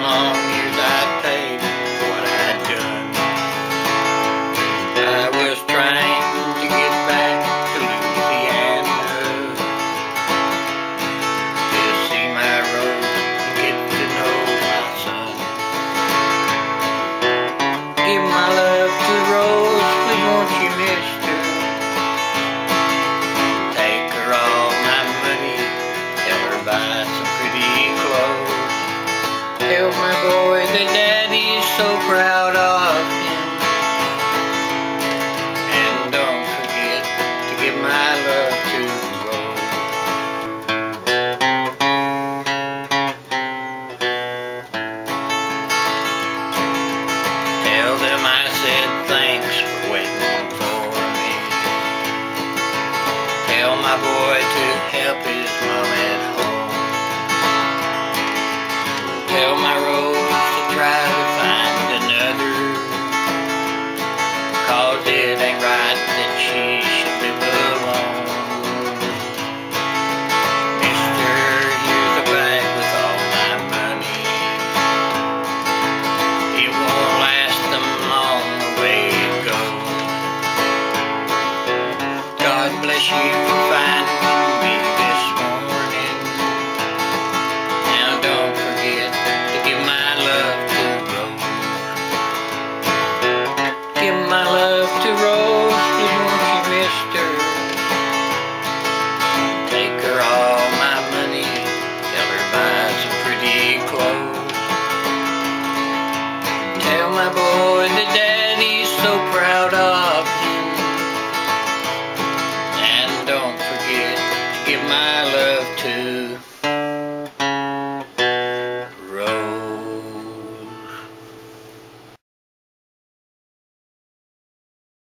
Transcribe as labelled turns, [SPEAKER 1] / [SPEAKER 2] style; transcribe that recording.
[SPEAKER 1] long years I'd paid for what I'd done. I was trying to get back to Louisiana to see my road and get to know my son. Give my love to Rose, please won't you, mister? Take her all my money, tell her buy some pretty clothes. Tell my boy that Daddy's so proud of him. And don't forget to give my love to Rose. Tell them I said thanks for waiting for me. Tell my boy to help his mom at home. Tell my Rose to try to find another, 'cause it ain't right that she should live alone. Mister, here's a bag with all my money. It won't last them long the way it goes. God bless you for finding me this morning. Now don't forget to give my love to Rose. Give my love to Rose, please won't you, mister? Take her all my money, tell her buy some pretty clothes. Tell my boy that Daddy's so proud of him. And don't forget to give my love